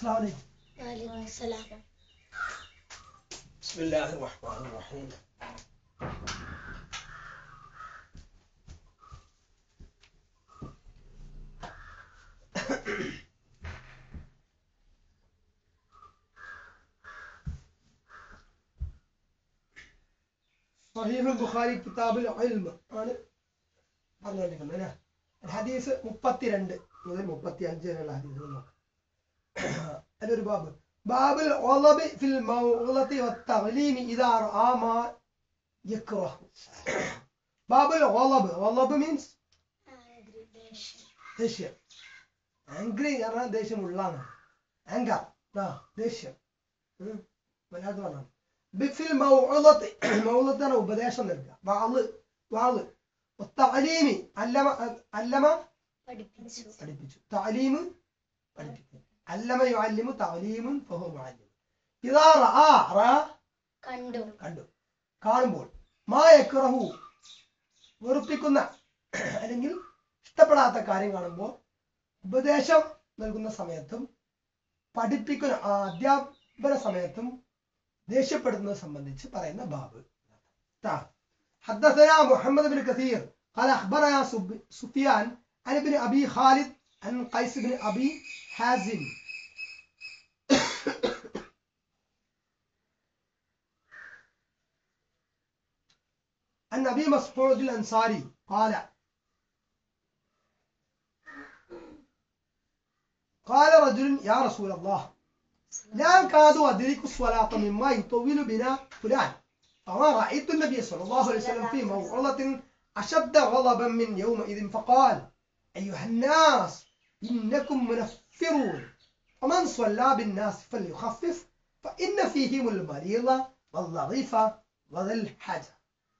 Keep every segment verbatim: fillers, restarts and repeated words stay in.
السلام عليكم. وعليكم السلام. بسم الله الرحمن الرحيم. صحيح البخاري كتاب العلم ആണ് പറഞ്ഞുകൊണ്ടിരിക്കുന്നത് അല്ലേ. ഹദീസ് മുപ്പത്തിരണ്ട് മുതൽ മുപ്പത്തി അഞ്ച് വരെയുള്ള ഹദീസുകൾ നോക്കാം. അതിലൊരു ബാബ് ബാബുൽ ഉളബി ഫിൽ മൗളതി വത്തഗ്ലീമി ഇദാ റആ മാ യക്റഹു. ബാബുൽ ഉളബ് ഉളബ് മീൻസ് ദേഷ്യം. ആംഗ്രി കാരണം ദേഷ്യമുള്ളതാണ്. ആങ്കർ ദേഷ്യം. മലയാളത്തിൽ പറഞ്ഞാൽ ബിഫിൽ മൗളതി മൗളത്താണ് ഉപദേശം നൽകുക. വാള് വാള് തഅലീമി അല്ലമ അല്ലമ പഠിപ്പിച്ചു പഠിപ്പിച്ചു തഅലീമ് പഠിപ്പിക്കും. അല്ലമ യുഅല്ലിമു തഅലീമുൻ ഫഹു മുഅല്ലിം. ഇദാ റആ റആ കണ്ടു കണ്ടു കാണുമ്പോൾ മാ യക്റഹു വെറുപ്പിക്കുന്ന അല്ലെങ്കിൽ ഇഷ്ടപ്പെടാത്ത കാര്യം കാണുമ്പോൾ ഉപദേശം നൽകുന്ന സമയത്തും പഠിപ്പിക്കുന്ന അധ്യാപന സമയത്തും ദേഷ്യപ്പെടുന്നത് സംബന്ധിച്ച് പറയുന്ന ബാബ്. حدثنا محمد بن كثير قال أخبرنا سفيان عن ابن أبي خالد عن قيس بن أبي حازم عن أبي مسعود الأنصاري قال قال رجل يا رسول الله لا أكاد أدرك الصلاة مما يطول بنا فلان فما رأيت النبي صلى الله عليه وسلم في موعظة أشد غضبا من يومئذ فقال أيها الناس إنكم منفرون ومن صلى بالناس فليخفف فإن فيهم المريض والضعيف وذا الحاجة.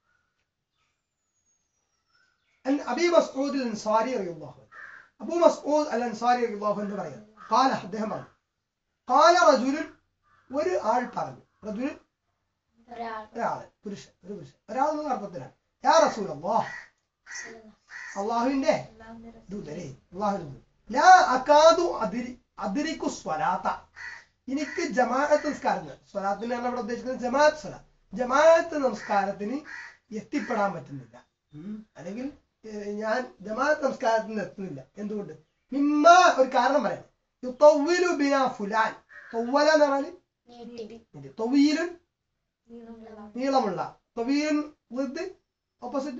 أن أبي مسعود الأنصاري رضي الله عنه أبو مسعود الأنصاري رضي الله عنه قال حدهم قال رجل ورآل പറഞ്ഞു رجل ഒരാള് പുരുഷൻ ഒരു പുരുഷൻ ഒരാൾ എന്ന അർത്ഥത്തിലാണ്. യാ റസൂലല്ലാഹ് അള്ളാഹുവിന്റെ ദൂതരേ അള്ളാഹുവിന്റെ ലാ അകാദു അദ്രി അദ്രികു സ്വലാത്ത എനിക്ക് ജമാഅത്ത് നമസ്കാരത്തിന് സ്വലാത്തിനാണ് ഇവിടെ ഉദ്ദേശിക്കുന്നത് ജമാഅത്ത് സ്വലാത്ത് ജമാഅത്ത് നമസ്കാരത്തിന് എത്തിപ്പെടാൻ പറ്റുന്നില്ല. അല്ലെങ്കിൽ ഞാൻ ജമാഅത്ത് നമസ്കാരത്തിന് എത്തുന്നില്ല. എന്തുകൊണ്ട്? മിമ്മ ഒരു കാരണം പറയാം. യുതവ്വിലു ബിനാ ഫുലാൻ തവ്വല എന്ന് പറഞ്ഞാൽ തവീലുൻ നീളമുള്ള തവീലുൻ വിത്ത് ഓപ്പോസിറ്റ്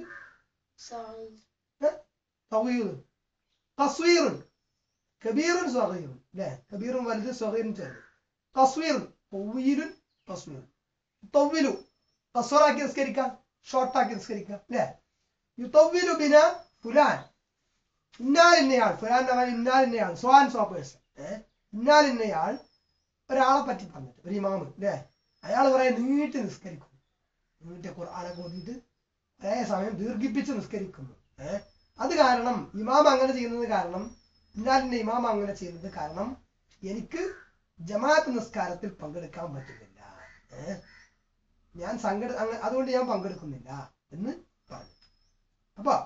തവീലുൻ ഖസ്വീറുൻ കബീറുൻ സഗീറുൻ അല്ലേ. കബീറുൻ വലുത് സഗീറുൻ ചെറുത്. ഖസ്വീറുൻ തവീലുൻ ഖസ്വീറുൻ തവ്വിലു ഖസ്വറാക്കി നിസ്കരിക്കാം ഷോർട്ടാക്കി നിസ്കരിക്കാം അല്ലേ. യുതവ്വിലു ബിനാ ഫുലാൻ ഇന്നാലിന്നയാൾ ഫുലാൻ എന്ന് പറഞ്ഞാൽ ഇന്നാലിന്നയാൾ സ്വാൻ സോപ്പേഴ്സ് ഏഹ് ഇന്നാലിന്നയാൾ ഒരാളെ പറ്റി പറഞ്ഞിട്ട് ഒരു ഇമാമ് അല്ലേ. അയാൾ കുറെ നീട്ടി നിസ്കരിക്കുന്നു. നീട്ടിയ ഖുർആനൊക്കെ ഓതിയിട്ട് ഒരേ സമയം ദീർഘിപ്പിച്ച് നിസ്കരിക്കുന്നു. ഏഹ് അത് കാരണം ഇമാം അങ്ങനെ ചെയ്യുന്നത് കാരണം ഇന്നാലിന്റെ ഇമാം അങ്ങനെ ചെയ്യുന്നത് കാരണം എനിക്ക് ജമാഅത്ത് നിസ്കാരത്തിൽ പങ്കെടുക്കാൻ പറ്റുന്നില്ല. ഏഹ് ഞാൻ സംഘട അതുകൊണ്ട് ഞാൻ പങ്കെടുക്കുന്നില്ല എന്ന് പറഞ്ഞു. അപ്പൊ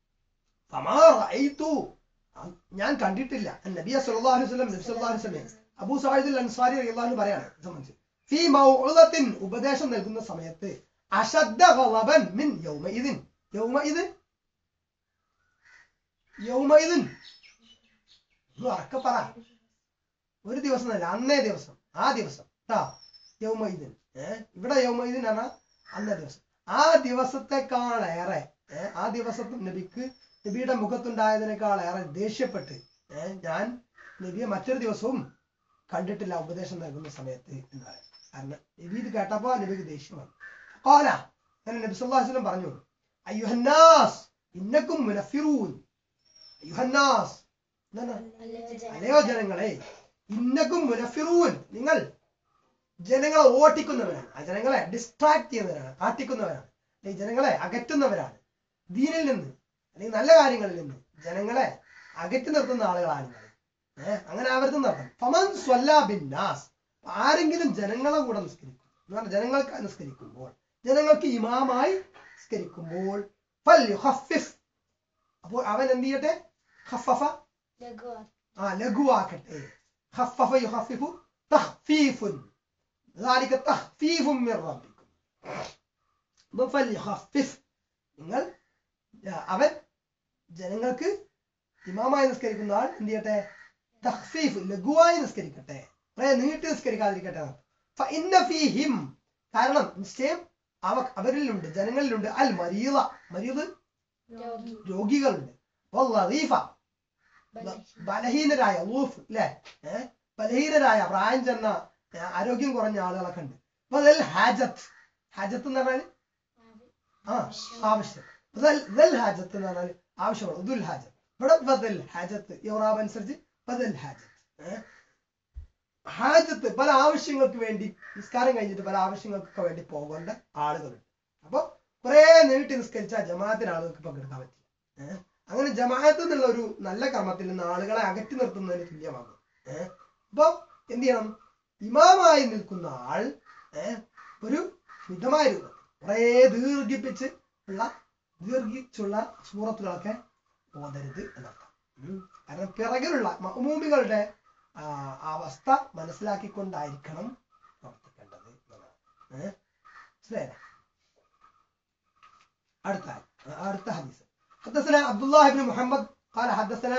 ഞാൻ കണ്ടിട്ടില്ല നബി സല്ലല്ലാഹു അലൈഹി വസല്ലം നബി സല്ലല്ലാഹു അലൈഹി വസല്ലം അബൂ സഈദ് അൽ അൻസാരി റളിയല്ലാഹു അൻഹു പറയാണ് സംബന്ധിച്ച് ഫീ മൗഉദത്തിൻ ഉപദേശം നൽകുന്ന സമയത്ത് അശദ്ദ ഗളബൻ മിൻ യൗമഇദിൻ യൗമഇദിൻ യൗമഇദിൻ ഉറക്കെ പറ. ഒരു ദിവസം അല്ല അന്നേ ദിവസം ആ ദിവസം ട്ടാ യൗമഇദിൻ ഏഹ് ഇവിടെ യൗമഇദിൻ ആണ് അന്നേ ദിവസം. ആ ദിവസത്തെക്കാളേറെ ഏഹ് ആ ദിവസത്തിൽ നബിക്ക് നബിയുടെ മുഖത്തുണ്ടായതിനേക്കാളേറെ ദേഷ്യപ്പെട്ട് ഏഹ് ഞാൻ നബിയെ മറ്റൊരു ദിവസവും കണ്ടിട്ടില്ല ഉപദേശം നൽകുന്ന സമയത്ത് എന്ന് പറയാം. കാരണം നബി ഇത് കേട്ടപ്പോ നബിക്ക് ദേഷ്യം വന്നു. ഖാല അങ്ങനെ നബി സല്ലല്ലാഹു അലൈഹി വസല്ലം പറഞ്ഞു അയ്യുഹന്നാസ് ഇന്നക്കും മുനഫിറൂൻ. അയ്യുഹന്നാസ് അല്ലയോ ജനങ്ങളെ ഇന്നക്കും മുനഫിറൂൻ നിങ്ങൾ ജനങ്ങളെ ഓട്ടിക്കുന്നവരാണ്. ആ ജനങ്ങളെ ഡിസ്ട്രാക്ട് ചെയ്യുന്നവരാണ് കാട്ടിക്കുന്നവരാണ്. ഈ ജനങ്ങളെ അകറ്റുന്നവരാണ്. ദീനിൽ നിന്ന് അല്ലെങ്കിൽ നല്ല കാര്യങ്ങളിൽ നിന്ന് ജനങ്ങളെ അകറ്റി നിർത്തുന്ന ആളുകളാണ് നിങ്ങൾ. ഏഹ് അങ്ങനെ ആവരുത് നടത്തണം. ഫമൻ സ്വല്ലാ ബിന്നാസ് ആരെങ്കിലും ജനങ്ങളെ കൂടെ നിസ്കരിക്കും എന്ന് പറഞ്ഞാൽ ജനങ്ങൾക്ക് നിസ്കരിക്കുമ്പോൾ ജനങ്ങൾക്ക് ഇമാമായി നിസ്കരിക്കുമ്പോൾ ഫൽയുഖഫിഫ് അപ്പോൾ അവൻ എന്ത് ചെയ്യട്ടെ ഖഫഫ ആ ലഘുവാക്കട്ടെ ഖഫഫ യുഖഫിഫു തഖ്ഫീഫുൻ ذلك تخفيف من ربكم ഫൽയുഖഫിഫ് നിങ്ങൾ അവൻ ജനങ്ങൾക്ക് ഇമാമായി നിസ്കരിക്കുന്ന ആൾ എന്ത് ചെയ്യട്ടെ തഖ്ഫീഫ് ലഘുവായി നിസ്കരിക്കട്ടെ കുറെ നീട്ടി നിസ്കരിക്കാതിരിക്കട്ടെ ഫഇന്ന ഫീഹിം കാരണം നിശ്ചയം അവ അവരിലുണ്ട് ജനങ്ങളിലുണ്ട് അൽ മരീള മരീദ് രോഗികളുണ്ട് വല്ലദീഫ ബലഹീനരായ ലൂഫ് അല്ലേ ഏഹ് ബലഹീനരായ പ്രായം ചെന്ന ആരോഗ്യം കുറഞ്ഞ ആളുകളൊക്കെ ഉണ്ട് വദൽ ഹാജത്ത് ഹാജത്ത് എന്ന് പറഞ്ഞാൽ ആ ആവശ്യം വദൽ ഹാജത്ത് എന്ന് പറഞ്ഞാൽ ആവശ്യമാണ് ഉദുൽ ഹാജത്ത് ഇവിടെ വദൽ ഹാജത്ത് യൗറാബ് അനുസരിച്ച് വദൽ ഹാജത്ത് ഏഹ് ഹാജത്ത് പല ആവശ്യങ്ങൾക്ക് വേണ്ടി നിസ്കാരം കഴിഞ്ഞിട്ട് പല ആവശ്യങ്ങൾക്കൊക്കെ വേണ്ടി പോകേണ്ട ആളുകളുണ്ട് അപ്പൊ കുറെ നീട്ടി നിസ്കരിച്ചാൽ ജമാഅത്തിന് ആളുകൾക്ക് പങ്കെടുക്കാൻ പറ്റില്ല ഏഹ് അങ്ങനെ ജമാഅത്ത് എന്നുള്ള ഒരു നല്ല കർമ്മത്തിൽ നിന്ന് ആളുകളെ അകറ്റി നിർത്തുന്നതിന് തുല്യമാകും ഏഹ് അപ്പൊ എന്ത് ചെയ്യണം ഇമാമായി നിൽക്കുന്ന ആൾ ഏഹ് ഒരു മിതമായ രൂപത്തിൽ കുറെ ദീർഘിപ്പിച്ച് ഉള്ള ദീർഘിച്ചുള്ള സൂറത്തുകളൊക്കെ ഓതരുത് എന്നർത്ഥം കാരണം പിറകിലുള്ള മഅ്മൂമികളുടെ അവസ്ഥ മനസ്സിലാക്കിക്കൊണ്ടായിരിക്കണം പ്രവർത്തിക്കേണ്ടത് എന്നതാണ് ഏഹ് അടുത്ത അടുത്ത ഹദീസ് حدثنا عبد الله بن محمد قال حدثنا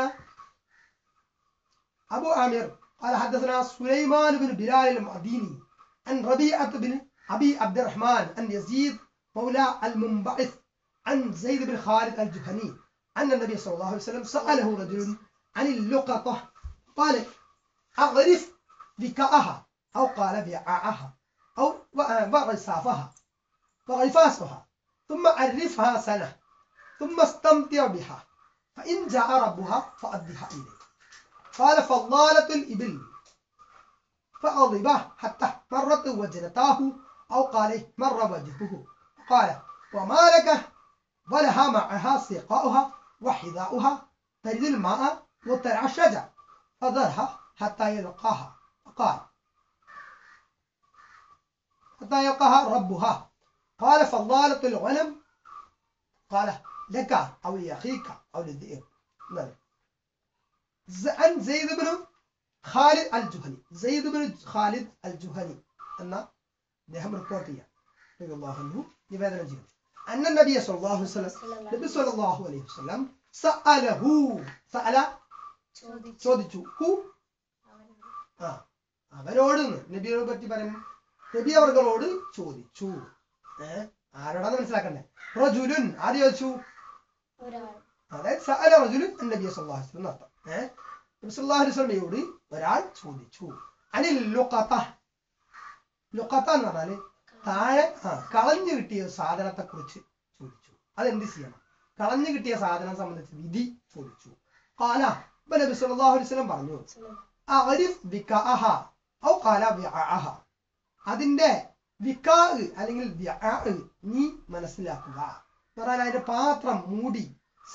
أبو عامر قال حدثنا سليمان بن بلال المديني عن ربيعة بن أبي عبد الرحمن عن يزيد مولى المنبعث عن زيد بن خالد الجهني أن النبي صلى الله عليه وسلم سأله رجل عن اللقطة قال أغرف ذكاءها أو قال بيعاءها أو وغصافها وغفاسها ثم عرفها سنة ثم استمتع بها فإن جاء ربها فأدها إليه قال فضالة الإبل فأضبه حتى مرت وجنتاه أو قال مر وجهه قال وما لك ولها معها سقاؤها وحذاؤها ترد الماء وترعى الشجر فذرها حتى يلقاها قال حتى يلقاها ربها قال فضالة الغنم قال لك أو لأخيك أو للذئب عن زيد بن خالد الجهني زيد بن خالد الجهني أن نحن ريبورتيا رضي الله عنه نبادر جيد أن النبي صلى الله عليه وسلم النبي صلى الله عليه وسلم سأله سأل ചോദിച്ചു ഹു ആ അവരോട് നബിയോട് പറ്റി പറയുന്നു നബി അവർകളോട് ചോദിച്ചു ഏഹ് ആരോടാന്ന് മനസ്സിലാക്കണ്ടേ റജുലുൻ ആര് ചോദിച്ചു അതായത് സഅല റജുലുൻ നബി സല്ലല്ലാഹു അലൈഹി വസല്ലം അർത്ഥം ഏഹ് നബി സല്ലല്ലാഹു അലൈഹി വസല്ലമയോട് ഒരാൾ ചോദിച്ചു അനിൽ ലുഖത ലുഖത എന്ന് പറഞ്ഞാല് താഴെ ആ കളഞ്ഞു കിട്ടിയ സാധനത്തെ കുറിച്ച് ചോദിച്ചു അതെന്ത് ചെയ്യണം കളഞ്ഞു കിട്ടിയ സാധനം സംബന്ധിച്ച് വിധി ചോദിച്ചു ഖാല നബി സല്ലല്ലാഹു അലൈഹി വസല്ലം പറഞ്ഞു അഅരിഫ് ബികാഅഹ ഔ ഖാല ബിഅഅഹ അതിന്റെ വികാ അല്ലെങ്കിൽ നീ മനസ്സിലാക്കുക പറഞ്ഞാൽ അതിന്റെ പാത്രം മൂടി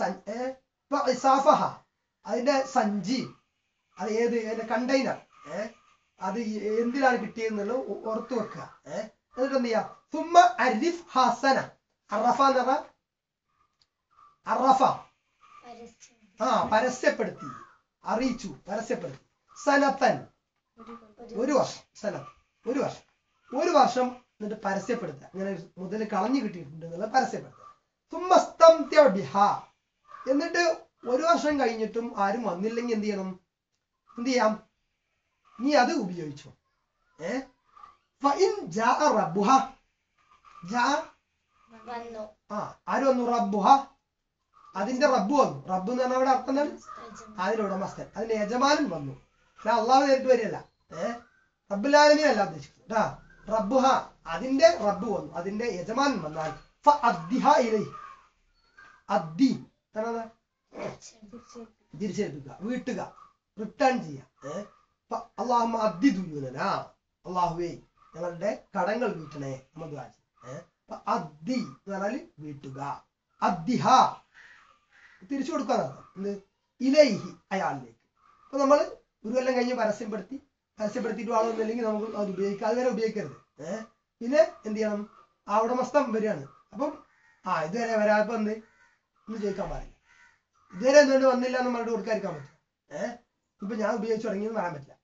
അതിന്റെ സഞ്ചി അത് ഏത് അതിന്റെ കണ്ടെയ്നർ ഏഹ് അത് എന്തിനാണ് കിട്ടിയെന്നുള്ളത് ഓർത്തു വെക്കുക ഏഹ് എന്നിട്ട് എന്ത് ചെയ്യാ സുമ്മ അരിഫ് ഹസന അറഫ എന്ന് പറഞ്ഞ അറഫ ആ പരസ്യപ്പെടുത്തി അറിയിച്ചു പരസ്യപ്പെടുത്തി സനത്തൻ ഒരു വർഷം സനത്ത് ഒരു വർഷം ഒരു വർഷം എന്നിട്ട് പരസ്യപ്പെടുത്തുക അങ്ങനെ മുതൽ കളഞ്ഞു കിട്ടിയിട്ടുണ്ട് എന്നുള്ളത് പരസ്യപ്പെടുത്തുക തുമ്മസ്തംത്യ ബിഹ എന്നിട്ട് ഒരു വർഷം കഴിഞ്ഞിട്ടും ആരും വന്നില്ലെങ്കിൽ എന്ത് ചെയ്യണം എന്ത് ചെയ്യാം നീ അത് ഉപയോഗിച്ചു ഏഹ് ഫഇൻ ജാഅ റബ്ബുഹ ജാഅ വന്നു ആ ആര് വന്നു റബ്ബുഹ അതിന്റെ റബ്ബ് വന്നു റബ്ബ് എന്ന് പറഞ്ഞാൽ അവിടെ അർത്ഥം എന്താണ് അതിന്റെ ഉടമസ്ഥൻ അതിന്റെ യജമാനൻ വന്നു പക്ഷെ അള്ളാഹു നേരിട്ട് വരികയല്ല ഏഹ് റബ്ബുൽ ആലമീൻ അല്ല ഉദ്ദേശിക്കുന്നത് കേട്ടാ റബ്ബുഹ അതിന്റെ റബ്ബ് വന്നു അതിന്റെ യജമാനൻ വന്നാൽ ഫഅദ്ദിഹ ഇലൈഹി അദ്ദി എന്നാണ് തിരിച്ചേൽപ്പിക്കുക വീട്ടുക റിട്ടേൺ ചെയ്യുക ഏഹ് അല്ലാഹുമ്മ അദ്ദി ദുയൂനനാ അല്ലാഹുവേ ഞങ്ങളുടെ കടങ്ങൾ വീട്ടണേ നമ്മൾ ദുആ ചെയ്യും ഏഹ് അദ്ദി എന്ന് പറഞ്ഞാൽ വീട്ടുക അദ്ദിഹ തിരിച്ചു കൊടുക്കാന്നർത്ഥം എന്ത് ഇലൈഹി അയാളിലേക്ക് അപ്പൊ നമ്മൾ ഒരു കൊല്ലം കഴിഞ്ഞ് പരസ്യപ്പെടുത്തി പരസ്യപ്പെടുത്തിയിട്ട് ആളൊന്നുമില്ലെങ്കിൽ നമുക്ക് അത് ഉപയോഗിക്കാം അതുവരെ ഉപയോഗിക്കരുത് ഏഹ് പിന്നെ എന്ത് ചെയ്യണം ആ ഉടമസ്ഥം വരികയാണ് അപ്പം ആ ഇതുവരെ വരാതെ എന്ത് ഒന്ന് ചോദിക്കാൻ പാടില്ല ഇതുവരെ എന്തുകൊണ്ട് വന്നില്ല എന്ന് നമ്മളുടെ കൊടുക്കാതിരിക്കാൻ പറ്റും ഏഹ് ഇപ്പൊ ഞാൻ ഉപയോഗിച്ചു തുടങ്ങിയെന്ന് പറയാൻ പറ്റില്ല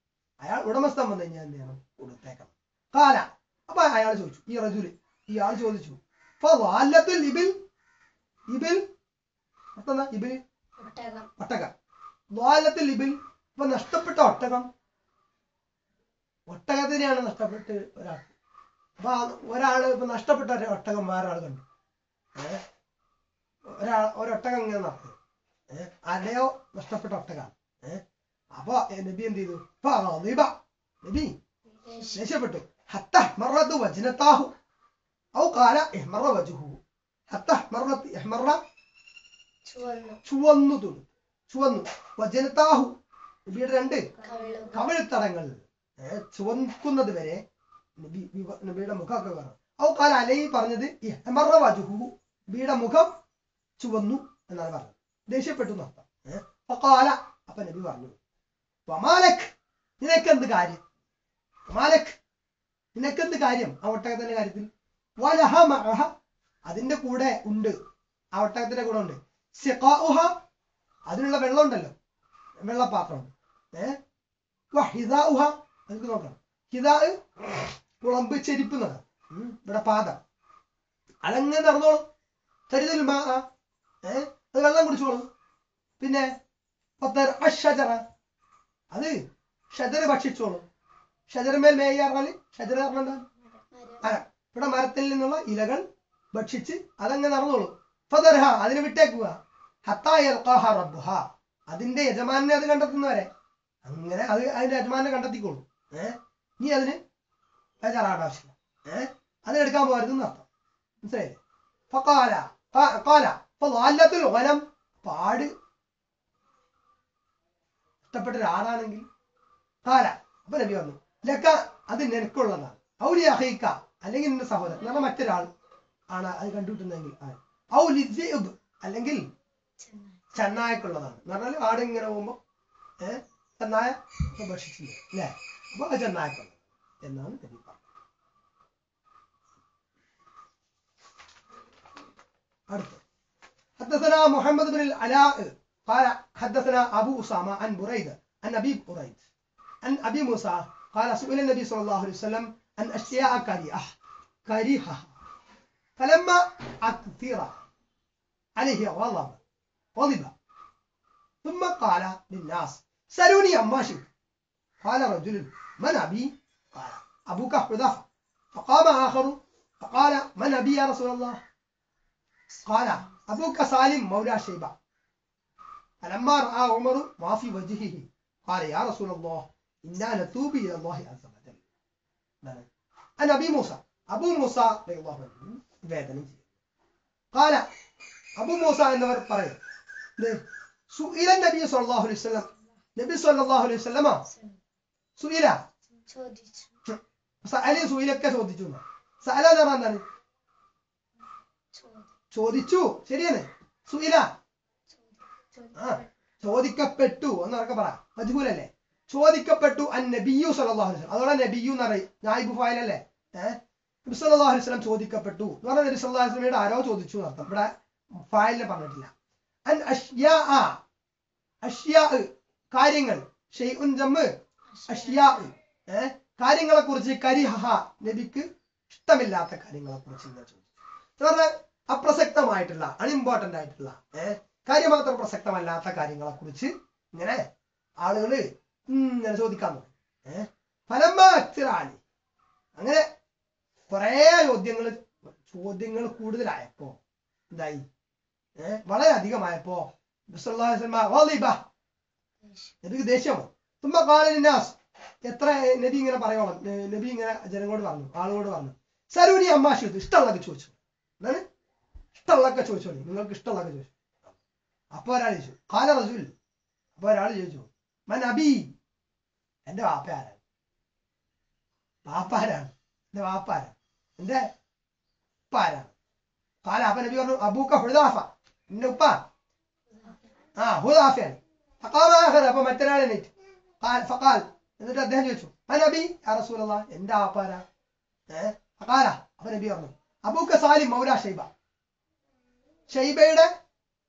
അയാൾ ഉടമസ്ഥൻ വന്നു കഴിഞ്ഞാൽ എന്ത് ചെയ്യണം? കൊടുത്തേക്കണം. കാല അപ്പൊ അയാൾ ചോദിച്ചു, ഈ റജുല് ഇയാൾ ചോദിച്ചു ഇബിൽ ഇബിൽ എന്താ ഇബിൽ ഒട്ടകം ദ്വാലത്തിൽ ഇബിൽ ഇപ്പൊ നഷ്ടപ്പെട്ട ഒട്ടകം ഒട്ടകത്തിനെയാണ് നഷ്ടപ്പെട്ട് ഒരാൾ. അപ്പൊ ഒരാള് ഇപ്പൊ നഷ്ടപ്പെട്ട ഒരു ഒട്ടകം വേറൊരാൾ കണ്ടു. ഏഹ് ഒരാൾ ഒരൊട്ടകം ഇങ്ങനെ നടക്കും. ഏഹ് ആരുടെയോ നഷ്ടപ്പെട്ട ഒട്ടകാണ്. ഏഹ് അപ്പൊ നബി എന്ത് ചെയ്തു? നബി ദേഷ്യപ്പെട്ടു. ഹത്ത മറത്തു വജ്നത്താഹു ഔ ഖാല ഇഹ്മറ വജ്ഹു. ഹത്ത മറത്ത് ഇഹ്മറ ചുവന്നു തുണി ചുവന്നു വജ്നത്താഹു നബിയുടെ രണ്ട് കവിൾത്തടങ്ങൾ ചുവക്കുന്നത് വരെ നബി നബിയുടെ മുഖമൊക്കെ പറഞ്ഞു. ഔ ഖാല അലൈഹി പറഞ്ഞത് ഇഹ്മറ വജ്ഹു നബിയുടെ മുഖം ചുവന്നു എന്നാണ് പറഞ്ഞത്. ദേഷ്യപ്പെട്ടു എന്നർത്ഥം. ഏഹ് ഫഖാല അപ്പൊ നബി പറഞ്ഞു വമാലക് നിനക്കെന്ത് കാര്യം? വമാലക് നിനക്കെന്ത് കാര്യം ആ ഒട്ടകത്തിന്റെ കാര്യത്തിൽ? വലഹ മഅഹ അതിന്റെ കൂടെ ഉണ്ട്, ആ ഒട്ടകത്തിന്റെ കൂടെ ഉണ്ട്. സിഖാഉഹ അതിനുള്ള വെള്ളം ഉണ്ടല്ലോ, വെള്ളപാത്രം. ഏഹ് വഹിദാഉഹ അതിന് നോക്കണം. ഹിദാ കുളമ്പ് ചെരിപ്പ് എന്നൊക്കെ. ഇവിടെ പാദം അതങ്ങനെ നടന്നോളും. തരിതൽ മാ ഏഹ് അത് വെള്ളം കുടിച്ചോളും. പിന്നെ അത് ഷജർ ഭക്ഷിച്ചോളും. ഷജർമേൽ മേയാറാല് ഷജർ പറഞ്ഞാൽ മരം. ഇവിടെ മരത്തിൽ നിന്നുള്ള ഇലകൾ ഭക്ഷിച്ച് അതങ്ങനെ നടന്നോളൂ. ഫദർഹ അതിന് വിട്ടേക്കുക. ഹത്താ യൽഖാഹ റബ്ബുഹ അതിന്റെ യജമാനെ അത് കണ്ടെത്തുന്നവരെ അങ്ങനെ അത് അതിന്റെ യജമാനെ കണ്ടെത്തിക്കോളൂ. ഏഹ് നീ അതിന് ബേജാറാവേണ്ട ആവശ്യമില്ല. ഏഹ് അതിനെടുക്കാൻ പോകരുത് എന്നർത്ഥം. മനസ്സിലായില്ലേ? ഫഖാല ഖാല ഫളഅല്ലത്തുൽ ഗനം പാട് ഇഷ്ടപ്പെട്ട ഒരാളാണെങ്കിൽ കാല അപ്പൊ നബി വന്നു ലക്ക അത് നിനക്കുള്ളതാണ്. ഔലി അഹീക്ക അല്ലെങ്കിൽ നിന്റെ സഹോദരൻ എന്ന് പറഞ്ഞാൽ മറ്റൊരാൾ ആണ് അത് കണ്ടുകിട്ടുന്നതെങ്കിൽ ഔലിബ് അല്ലെങ്കിൽ ചെന്നായക്കുള്ളതാണ് എന്ന് പറഞ്ഞാൽ ആട് ഇങ്ങനെ പോകുമ്പോ ഏഹ് ചെന്നായ ഭക്ഷിച്ചില്ല അല്ലേ? അപ്പൊ അത് ചെന്നായക്കുള്ളത് എന്നാണ് നബി പറഞ്ഞത്. അടുത്ത حدثنا محمد بن العلاء قال حدثنا أبو أسامة عن بريدة عن أبي بريد عن أبي موسى قال سئل النبي صلى الله عليه وسلم عن أشياء كريهة كريهة فلما أكثر عليه غضب غضب ثم قال للناس سألوني عما شئت. قال رجل من أبي؟ قال أبوك حذافة. فقام آخر فقال من أبي يا رسول الله؟ قال أبوك سالم مولى شيبة. فلما رأى عمر ما في وجهه قال يا رسول الله إنا نتوب إلى الله عز وجل. أنا أبي موسى أبو موسى رضي الله عنه വേദനം ചെയ്യും. قال أبو موسى എന്നവർ പറയും സുഇല നബി സല്ലല്ലാഹു അലൈഹി വസല്ലം നബി സല്ലല്ലാഹു അലൈഹി വസല്ലമ സുഇല ചോദിച്ചു. സഅല സുഇലൊക്കെ ചോദിച്ചു. സഅല എന്ന് പറഞ്ഞാൽ എന്താണ്? ചോദിച്ചു. ശരിയാണ്. സുഇല ആ ചോദിക്കപ്പെട്ടു എന്നൊക്കെ പറ മജ്ഹൂലല്ലേ? ചോദിക്കപ്പെട്ടു അൻ നബിയു സല്ലല്ലാഹു അലൈഹി വസല്ലം. അതോടെ നബിയു എന്ന് പറയും നായിബ് ഫായിൽ അല്ലേ? ഏഹ് നബി സല്ലല്ലാഹു അലൈഹി വസല്ലം ചോദിക്കപ്പെട്ടു എന്ന് പറഞ്ഞാൽ നബി സല്ലല്ലാഹു അലൈഹി വസല്ലമയുടെ ആരോ ചോദിച്ചു എന്നർത്ഥം. ഇവിടെ ഫായിലിനെ പറഞ്ഞിട്ടില്ല. അൻ അഷ്യാ അഷ്യാ കാര്യങ്ങൾ ഷൈഉൻ ജമ്മ് അഷ്യാ ഏഹ് കാര്യങ്ങളെ കുറിച്ച് കരിഹ നബിക്ക് ഇഷ്ടമില്ലാത്ത കാര്യങ്ങളെ കുറിച്ച് ചോദിച്ചു. അപ്രസക്തമായിട്ടുള്ള അൺഇമ്പോർട്ടന്റ് ആയിട്ടുള്ള ഏഹ് കാര്യം മാത്രം പ്രസക്തമല്ലാത്ത കാര്യങ്ങളെ കുറിച്ച് ഇങ്ങനെ ആളുകള് ഇങ്ങനെ ചോദിക്കാൻ തുടങ്ങി. ഏഹ് ഫലമ്മ അക്തിറാലി അങ്ങനെ കുറെ ചോദ്യങ്ങൾ ചോദ്യങ്ങൾ കൂടുതലായപ്പോ എന്തായി? ഏഹ് വളരെ അധികമായപ്പോ നബിക്ക് ദേഷ്യമാണ്. തുമ്പ കാലിനാസ് എത്ര നബി ഇങ്ങനെ പറയോളം നബി ഇങ്ങനെ ജനങ്ങളോട് പറഞ്ഞു, ആളുകളോട് പറഞ്ഞു സരൂനി അമ്മാശു ഇഷ്ടമുള്ളതൊക്കെ ചോദിച്ചു. എന്താണ് ഇഷ്ടമുള്ളതൊക്കെ ചോദിച്ചോളി, നിങ്ങൾക്ക് ഇഷ്ടമുള്ളതൊക്കെ ചോദിച്ചു. അപ്പൊ ഒരാൾ ചോദിച്ചു കാല റസൂൽ. അപ്പൊ ഒരാൾ ചോദിച്ചു മൻ അബി എന്റെ വാപ്പ ആരാണ്? വാപ്പ ആരാണ്? എന്റെ വാപ്പ ആരാണ്? എന്റെ ഉപ്പ ആരാണ്? കാല അപ്പൊ നബി പറഞ്ഞു അബൂക്ക ഹുദാഫ എന്റെ ഉപ്പ ആ ഹുദാഫയാണ്. അപ്പൊ മറ്റൊരാൾ എണീറ്റ് ഫഖാൽ എന്നിട്ട് അദ്ദേഹം ചോദിച്ചു മൻ അബി യാ റസൂലല്ലാഹ് എന്റെ വാപ്പ ആരാ? ഏഹ് ഫഖാല അപ്പൊ നബി പറഞ്ഞു അബൂക്ക സാലിം മൗല ഷൈബ ഷൈബയുടെ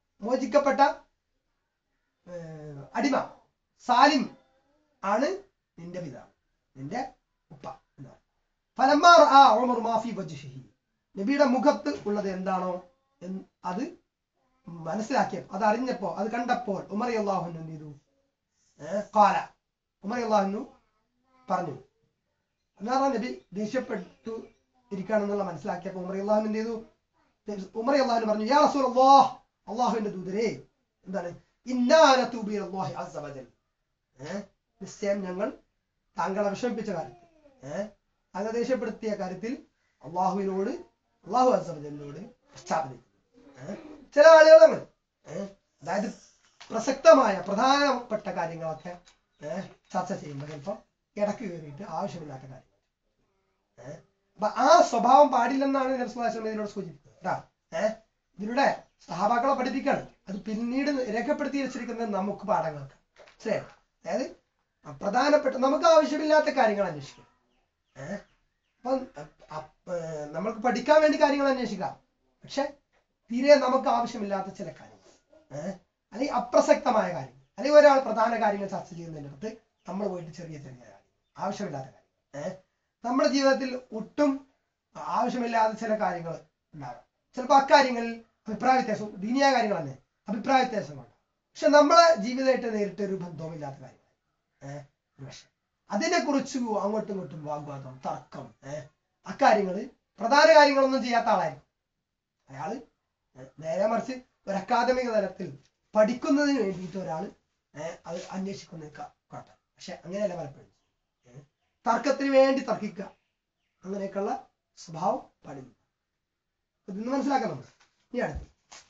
മോചിക്കപ്പെട്ട അടിമ സാലിം ആണ് നിന്റെ പിതാവ്, നിന്റെ ഉപ്പ എന്നാണ്. ഫലമ്മാ റഅ ഉമർ മാ ഫീ വജ്ഹിഹി, നബിയുടെ മുഖത്ത് ഉള്ളത് എന്താണോ അത് മനസ്സിലാക്കിയപ്പോൾ, അത് അറിഞ്ഞപ്പോൾ, അത് കണ്ടപ്പോൾ ഉമർ റളിയല്ലാഹു അൻഹു എന്ത് ചെയ്തു? ഏഹ് ഖാല, ഉമർ റളിയല്ലാഹു അൻഹു പറഞ്ഞു. എന്നാണ് നബി ദേഷ്യപ്പെട്ടു ഇരിക്കുകയാണെന്നുള്ള മനസ്സിലാക്കിയപ്പോൾ ഉമർ റളിയല്ലാഹു അൻഹു എന്ത് ചെയ്തു? ഉമർ റളിയല്ലാഹു അൻഹു പറഞ്ഞു, യാ റസൂലല്ലാഹ്, അല്ലാഹുവിന്റെ ദൂതരേ, എന്താണ്? ഇന്നാ നതൂബു ഇലല്ലാഹി അസ്സ വജൽ, ഏഹ് നിശ്ചയം ഞങ്ങൾ താങ്കളെ വിഷമിപ്പിച്ച കാര്യത്തിൽ, ഏഹ് താങ്കളെ ദേഷ്യപ്പെടുത്തിയ കാര്യത്തിൽ അള്ളാഹുവിനോട്, അള്ളാഹു അസ്സ വജലിനോട് പശ്ചാത്തപിക്കുന്നു. ഏഹ് ചില ആളുകളാണ് ഏഹ് അതായത് പ്രസക്തമായ പ്രധാനപ്പെട്ട കാര്യങ്ങളൊക്കെ ഏഹ് ചർച്ച ചെയ്യുമ്പോൾ ചിലപ്പോൾ ഇടക്ക് കയറിയിട്ട് ആവശ്യമില്ലാത്ത കാര്യങ്ങൾ, ഏഹ് അപ്പൊ ആ സ്വഭാവം പാടില്ലെന്നാണ് നബി സല്ലല്ലാഹു അലൈഹി വസല്ലം ഇതിനോട് സൂചിപ്പിക്കുന്നത് കേട്ടോ. ഏഹ് ഇതിലൂടെ സഹാബാക്കളെ പഠിപ്പിക്കാണ്, അത് പിന്നീട് രേഖപ്പെടുത്തി വെച്ചിരിക്കുന്നത് നമുക്ക് പാഠങ്ങൾക്ക്. ശരി, അതായത് പ്രധാനപ്പെട്ട നമുക്ക് ആവശ്യമില്ലാത്ത കാര്യങ്ങൾ അന്വേഷിക്കാം. ഏഹ് അപ്പം നമ്മൾക്ക് പഠിക്കാൻ വേണ്ടി കാര്യങ്ങൾ അന്വേഷിക്കാം, പക്ഷെ തീരെ നമുക്ക് ആവശ്യമില്ലാത്ത ചില കാര്യങ്ങൾ, ഏഹ് അല്ലെങ്കിൽ അപ്രസക്തമായ കാര്യങ്ങൾ, അല്ലെങ്കിൽ ഒരാൾ പ്രധാന കാര്യങ്ങൾ ചർച്ച ചെയ്യുന്നതിനകത്ത് നമ്മൾ പോയിട്ട് ചെറിയ ചെറിയ കാര്യങ്ങൾ, ആവശ്യമില്ലാത്ത കാര്യങ്ങൾ, ഏഹ് നമ്മുടെ ജീവിതത്തിൽ ഒട്ടും ആവശ്യമില്ലാത്ത ചില കാര്യങ്ങൾ ഉണ്ടാകാം. ചിലപ്പോൾ അക്കാര്യങ്ങളിൽ അഭിപ്രായ വ്യത്യാസം, ദീനീയ കാര്യങ്ങൾ തന്നെ അഭിപ്രായ വ്യത്യാസങ്ങളുണ്ട്, പക്ഷെ നമ്മളെ ജീവിതമായിട്ട് നേരിട്ട് ഒരു ബന്ധവുമില്ലാത്ത കാര്യങ്ങൾ, ഏഹ് പക്ഷെ അതിനെ കുറിച്ച് അങ്ങോട്ടും ഇങ്ങോട്ടും വാഗ്വാദം, തർക്കം, ഏഹ് അക്കാര്യങ്ങൾ പ്രധാന കാര്യങ്ങളൊന്നും ചെയ്യാത്ത ആളായിരിക്കും അയാള്. നേരെ മറിച്ച് ഒരു അക്കാദമിക തലത്തിൽ പഠിക്കുന്നതിന് വേണ്ടിയിട്ട് ഒരാൾ ഏഹ് അത് അന്വേഷിക്കുന്ന കാട്ടെ, പക്ഷെ അങ്ങനെയല്ല പലപ്പോഴും. ഏഹ് തർക്കത്തിന് വേണ്ടി തർക്കിക്കുക, അങ്ങനെയൊക്കെയുള്ള സ്വഭാവം പാടില്ല. ഇന്ന് മനസ്സിലാക്കാം നമ്മൾ. ഇനി അടുത്ത്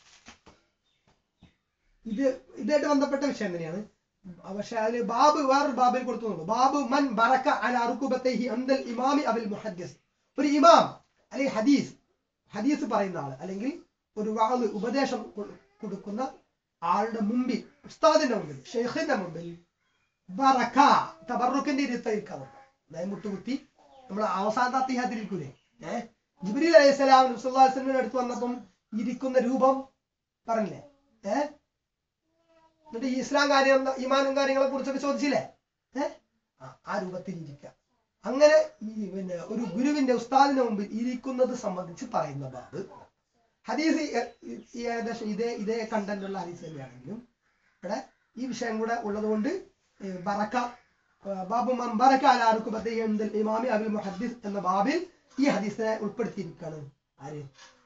ഇത് ഇതായിട്ട് ബന്ധപ്പെട്ട വിഷയം തന്നെയാണ്, പക്ഷെ അതിൽ ബാബ് വേറൊരു ബാബിൽ കൊടുത്തുള്ളൂ. ബാബു മൻ ബറക അലാ റുകുബതൈഹി അൻദൽ ഇമാമി അബിൽ മുഹദ്ദിസ്. ഒരു ഇമാം അല്ലെങ്കിൽ ഹദീസ് ഹദീസ് പറയുന്ന ആള്, അല്ലെങ്കിൽ ഒരു വാള് ഉപദേശം കൊടുക്കുന്ന ആളുടെ മുമ്പിൽ, ഉസ്താദിന്റെ മുമ്പിൽ, ഷെയ്ഖിന്റെ മുമ്പിൽ ബറക, തബറുക്കിന്റെ ഇരുത്തായിരിക്കാതെ, അതായത് മുട്ടുകുത്തി നമ്മൾ അവസാനത്തെ അത്തിഹാത്തിരിക്കൂലേ, ഏഹ് ജിബ്രീൽ അലൈഹിസ്സലാം നബി സല്ലല്ലാഹു അലൈഹി വസല്ലം അടുത്ത് വന്നപ്പം ഇരിക്കുന്ന രൂപം പറഞ്ഞില്ലേ, ഏഹ് എന്നിട്ട് ഈ ഇസ്ലാം കാര്യം, ഈമാനും കാര്യങ്ങളെ കുറിച്ചൊക്കെ ചോദിച്ചില്ലേ, ഏഹ് ആ രൂപത്തിൽ ഇരിക്കുക. അങ്ങനെ ഈ പിന്നെ ഒരു ഗുരുവിന്റെ, ഉസ്താദിന്റെ മുമ്പിൽ ഇരിക്കുന്നത് സംബന്ധിച്ച് പറയുന്ന ബാബ്. ഹദീസ് ഏകദേശം ഇതേ ഇതേ കണ്ടന്റുള്ള ഹദീസ് തന്നെയാണെങ്കിലും ഇവിടെ ഈ വിഷയം കൂടെ ഉള്ളത് കൊണ്ട് ബറക, ബാബു മൻ ബറക അലാ റുകുബതൈഹി അൻദൽ ഇമാമി അബിൽ മുഹദ്ദിസ് എന്ന ബാബിൽ ഈ ഹദീസിനെ ഉൾപ്പെടുത്തിയിരിക്കുകയാണ്. ആര്?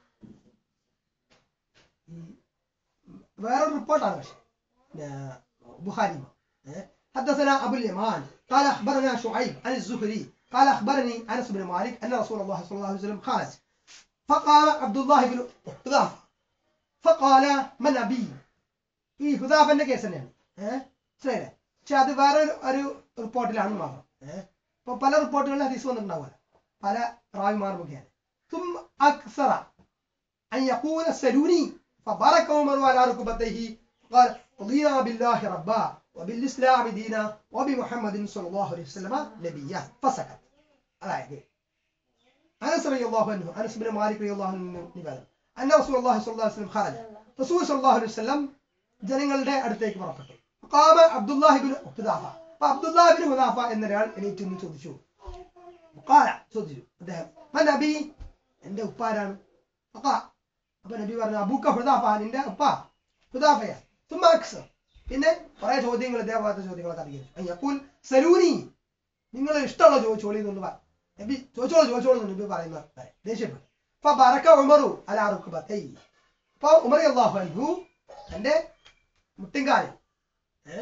വേറൊരു റിപ്പോർട്ടാണ്, പക്ഷെ ബുഖാരി. حدثنا أبو اليمان قال أخبرنا شعيب عن الزهري قال أخبرني أنس بن مالك أن رسول الله صلى الله عليه وسلم خرج فقال عبد الله بن حذافة فقال من أبي. ഈ ഹുദാഫന്റെ കേസ് തന്നെയാണ്, ഏഹ് ശരി. പക്ഷെ അത് വേറെ ഒരു റിപ്പോർട്ടിലാണ് മാത്രം. ഏഹ് ഇപ്പൊ പല റിപ്പോർട്ടുകളിൽ ഹദീസ് വന്നിട്ടുണ്ടാവില്ല, പല റാവിമാർ മുഖേന. ثم أكثر أن يقول سلوني فبارك عمر على ركبتيه قال رضينا بالله ربا وبالإسلام دينا وبمحمد صلى الله عليه وسلم نبيا فسكت. അതായത് അനസ് റളിയല്ലാഹു അൻഹു, അനസ് ഇബ്നു മാലിക് റളിയല്ലാഹു അൻഹു നിവേദനം, അന്ന റസൂലുള്ളാഹി സ്വല്ലല്ലാഹു അലൈഹി വസല്ലം ഖറജ, റസൂൽ സ്വല്ലല്ലാഹു അലൈഹി വസല്ലം ജനങ്ങളുടെ അടുത്തേക്ക് പുറപ്പെട്ടു. ഖാമ അബ്ദുല്ലാഹി ഇബ്നു ഹുദാഫ, അപ്പോൾ അബ്ദുല്ലാഹി ഇബ്നു ഹുദാഫ എന്നൊരാൾ എണീറ്റ് നിന്ന് ചോദിച്ചു. ഖാല, ചോദിച്ചു അദ്ദേഹം, മൻ നബി, എൻ്റെ ഉപ്പാരാണ്. അപ്പൊ നബി പറഞ്ഞു, അബൂക ഹുദാഫ, നിന്റെ ഉപ്പ ഹുദാഫയ. തുമ്മ അക്സർ, പിന്നെ കുറെ ചോദ്യങ്ങൾ, ഇതേപോലത്തെ ചോദ്യങ്ങളൊക്കെ അധികരിച്ചു. യഖൂൽ സലൂനി, നിങ്ങൾ ഇഷ്ടമുള്ള ചോദിച്ചോളി എന്നൊന്ന് പറ. നബി ചോദിച്ചോളൂ ചോദിച്ചോളൂ നബി പറയുന്ന ദേഷ്യപ്പെട്ടു. അപ്പൊ ബറക ഉമറു അലാ റുക്ബതൈഹി, അപ്പൊ ഉമർ റളിയല്ലാഹു അൻഹു തന്റെ മുട്ടിങ്കാലിൽ ഏഹ്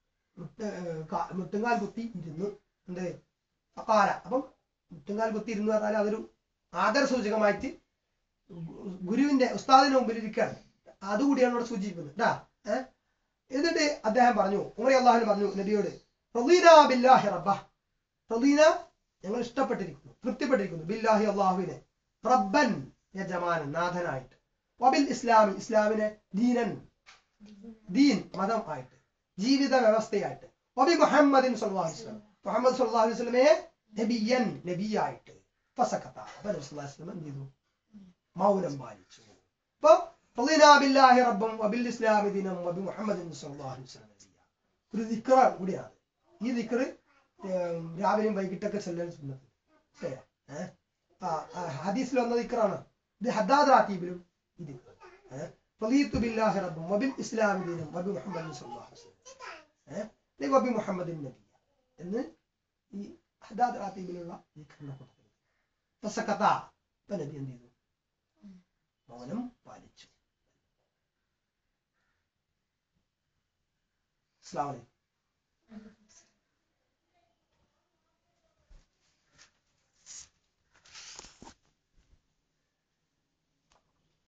മുട്ടുങ്കാൽ കുത്തി ഇരുന്നു. എന്ത് അപ്പാല, അപ്പം മുട്ടുങ്കാൽ കുത്തി ഇരുന്നു പറഞ്ഞാൽ അതൊരു ആദര സൂചകമായിട്ട് ഗുരുവിന്റെ, ഉസ്താദിന്റെ മുമ്പിൽ ഇരിക്കുകയാണ്. അതുകൂടിയാണ് ഇവിടെ സൂചിപ്പിക്കുന്നത് കേട്ടാ. ഏഹ് എന്നിട്ട് അദ്ദേഹം പറഞ്ഞു, ഉമർ റളിയല്ലാഹു അൻഹു പറഞ്ഞു നബിയോട്, റളീനാ ബില്ലാഹി റബ്ബ, റളീന ഞങ്ങൾ ഇഷ്ടപ്പെട്ടിരിക്കുന്നു, തൃപ്തിപ്പെട്ടിരിക്കുന്നു, ബില്ലാഹി അല്ലാഹുവിനെ, റബ്ബൻ യജമാനൻ, നാഥനായിട്ട്, വബിൽ ഇസ്ലാമി ഇസ്ലാമിനെ, ദീനൻ ദീൻ മതം ആയിട്ട്, ജീവിത വ്യവസ്ഥയായിട്ട്, വബി മുഹമ്മദിൻ സ്വല്ലല്ലാഹു അലൈഹി വസല്ലം മുഹമ്മദ് സ്വല്ലല്ലാഹു അലൈഹി വസല്ലമയെ നബിയൻ നബിയായിട്ട്. ഫസക്കത, അപ്പോൾ നബി സ്വല്ലല്ലാഹു അലൈഹി വസല്ലം എന്ത് ചെയ്തു? മൗനം പാലിച്ചു. അപ്പോൾ റളീനാ ബില്ലാഹി റബ്ബൻ വബിൽ ഇസ്ലാമി ദീനൻ വബി മുഹമ്മദിൻ സ്വല്ലല്ലാഹു അലൈഹി വസല്ലം നബിയ. ഒരു ദിക്ർ കൂടിയാണ്. ഈ ദിക്ർ രാവിലെയും വൈകിട്ടൊക്കെ ചെല്ലാൻ സുന്നത്ത്. ഏഹ് ഹദീസിൽ വന്ന ദിക്റാണ് ഇത്. ഹദ്ദാദ് റാത്തീബിലും ഈ ദിക്ർ ഏഹ് റളീതു ബില്ലാഹി റബ്ബൻ വബിൽ ഇസ്ലാമി ദീനൻ വബി മുഹമ്മദിൻ സ്വല്ലല്ലാഹു അലൈഹി വസല്ലം ഏഹ് വബി മുഹമ്മദിൻ നബിയ എന്ന് ഈ ഹദ്ദാദ് റാത്തീബിലുള്ള ദിക്റിന്റെ കൂട്ടത്തിൽ ഫസഖത. ഇപ്പൊ നബി എന്ത് ചെയ്തു? മൗനം പാലിച്ചു. അസ്സലാമു അലൈക്കും.